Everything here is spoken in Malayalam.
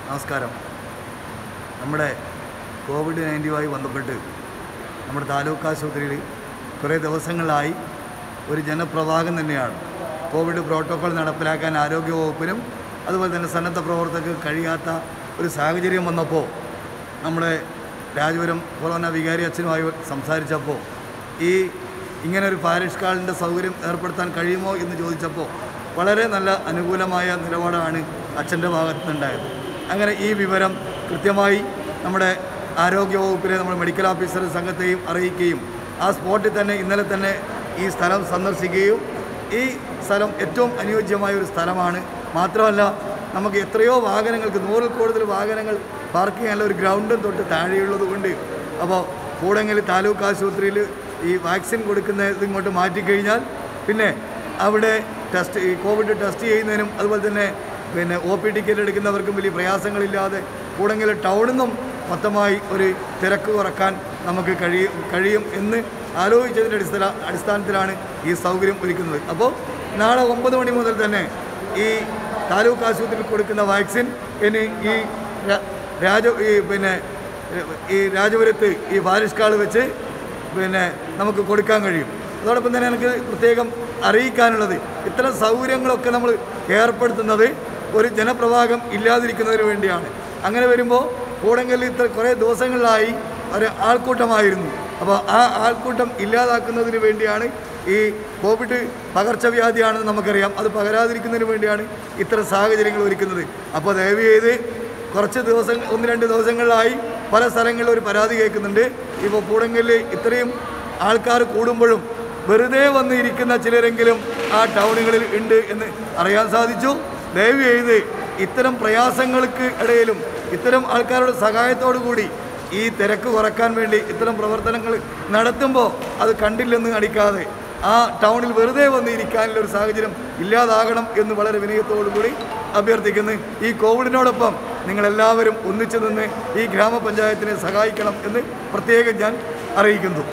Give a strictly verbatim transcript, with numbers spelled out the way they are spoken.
നമസ്കാരം. നമ്മുടെ കോവിഡ് നയൻറ്റീനുമായി ബന്ധപ്പെട്ട് നമ്മുടെ താലൂക്ക് ആശുപത്രിയിൽ കുറേ ദിവസങ്ങളായി ഒരു ജനപ്രവാഹം തന്നെയാണ്. കോവിഡ് പ്രോട്ടോക്കോൾ നടപ്പിലാക്കാൻ ആരോഗ്യവകുപ്പിനും അതുപോലെ തന്നെ സന്നദ്ധ പ്രവർത്തകർക്ക് കഴിയാത്ത ഒരു സാഹചര്യം വന്നപ്പോൾ നമ്മുടെ രാജപുരം കൊറോണ വികാരി അച്ഛനുമായി സംസാരിച്ചപ്പോൾ ഈ ഇങ്ങനൊരു പാരിഷ് ഹാളിൻ്റെ സൗകര്യം ഏർപ്പെടുത്താൻ കഴിയുമോ എന്ന് ചോദിച്ചപ്പോൾ വളരെ നല്ല അനുകൂലമായ നിലപാടാണ് അച്ഛൻ്റെ ഭാഗത്തു നിന്നുണ്ടായത്. അങ്ങനെ ഈ വിവരം കൃത്യമായി നമ്മുടെ ആരോഗ്യവകുപ്പിലെ നമ്മുടെ മെഡിക്കൽ ഓഫീസർ സംഘത്തെയും അറിയിക്കുകയും ആ സ്പോട്ടിൽ തന്നെ ഇന്നലെ തന്നെ ഈ സ്ഥലം സന്ദർശിക്കുകയും ഈ സ്ഥലം ഏറ്റവും അനുയോജ്യമായ ഒരു സ്ഥലമാണ്. മാത്രമല്ല നമുക്ക് എത്രയോ വാഹനങ്ങൾക്ക് നൂറിൽ കൂടുതൽ വാഹനങ്ങൾ പാർക്ക് ചെയ്യാനുള്ള ഒരു ഗ്രൗണ്ടും തൊട്ട് താഴെയുള്ളത് കൊണ്ട് അപ്പോൾ കൂടെങ്കിൽ താലൂക്ക് ആശുപത്രിയിൽ ഈ വാക്സിൻ കൊടുക്കുന്നത് ഇങ്ങോട്ട് മാറ്റിക്കഴിഞ്ഞാൽ പിന്നെ അവിടെ ടെസ്റ്റ് ഈ കോവിഡ് ടെസ്റ്റ് ചെയ്യുന്നതിനും അതുപോലെ തന്നെ പിന്നെ ഒ പി ടിക്കറ്റ് എടുക്കുന്നവർക്കും വലിയ പ്രയാസങ്ങളില്ലാതെ കൂടെങ്കിൽ ടൗണിൽ നിന്നും മൊത്തമായി ഒരു തിരക്ക് കുറക്കാൻ നമുക്ക് കഴിയും കഴിയും എന്ന് ആലോചിച്ചതിൻ്റെ അടിസ്ഥാന അടിസ്ഥാനത്തിലാണ് ഈ സൗകര്യം ഒരുക്കുന്നത്. അപ്പോൾ നാളെ ഒമ്പത് മണി മുതൽ തന്നെ ഈ താലൂക്ക് ആശുപത്രിയിൽ കൊടുക്കുന്ന വാക്സിൻ ഇനി ഈ രാജ ഈ പിന്നെ ഈ രാജപുരത്ത് ഈ പാരിഷ് ഹാൾ വെച്ച് പിന്നെ നമുക്ക് കൊടുക്കാൻ കഴിയും. അതോടൊപ്പം തന്നെ എനിക്ക് പ്രത്യേകം അറിയിക്കാനുള്ളത് ഇത്തരം സൗകര്യങ്ങളൊക്കെ നമ്മൾ ഏർപ്പെടുത്തുന്നത് ഒരു ജനപ്രവാഹം ഇല്ലാതിരിക്കുന്നതിന് വേണ്ടിയാണ്. അങ്ങനെ വരുമ്പോൾ കൂടെങ്കിൽ ഇത്ര കുറേ ദിവസങ്ങളിലായി ഒരു ആൾക്കൂട്ടമായിരുന്നു. അപ്പോൾ ആ ആൾക്കൂട്ടം ഇല്ലാതാക്കുന്നതിന് വേണ്ടിയാണ് ഈ കോവിഡ് പകർച്ചവ്യാധിയാണെന്ന് നമുക്കറിയാം, അത് പകരാതിരിക്കുന്നതിന് വേണ്ടിയാണ് ഇത്തരം സാഹചര്യങ്ങൾ ഒരുക്കുന്നത്. അപ്പോൾ ദയവ് ചെയ്ത് കുറച്ച് ദിവസം ഒന്ന് രണ്ട് ദിവസങ്ങളിലായി പല സ്ഥലങ്ങളിലും ഒരു പരാതി കേൾക്കുന്നുണ്ട്. ഇപ്പോൾ കൂടെങ്കിൽ ഇത്രയും ആൾക്കാർ കൂടുമ്പോഴും വെറുതെ വന്ന് ഇരിക്കുന്ന ചിലരെങ്കിലും ആ ടൗണുകളിൽ ഉണ്ട് എന്ന് അറിയാൻ സാധിച്ചു. ദയവ് ചെയ്ത് ഇത്തരം പ്രയാസങ്ങൾക്ക് ഇടയിലും ഇത്തരം ആൾക്കാരുടെ സഹായത്തോടു കൂടി ഈ തിരക്ക് കുറക്കാൻ വേണ്ടി ഇത്തരം പ്രവർത്തനങ്ങൾ നടത്തുമ്പോൾ അത് കണ്ടില്ലെന്ന് നടിക്കാതെ ആ ടൗണിൽ വെറുതെ വന്ന് ഇരിക്കാനുള്ളൊരു സാഹചര്യം ഇല്ലാതാകണം എന്ന് വളരെ വിനയത്തോടു കൂടി അഭ്യർത്ഥിക്കുന്നു. ഈ കോവിഡിനോടൊപ്പം നിങ്ങളെല്ലാവരും ഒന്നിച്ചു നിന്ന് ഈ ഗ്രാമപഞ്ചായത്തിനെ സഹായിക്കണം എന്ന് പ്രത്യേകം ഞാൻ അറിയിക്കുന്നു.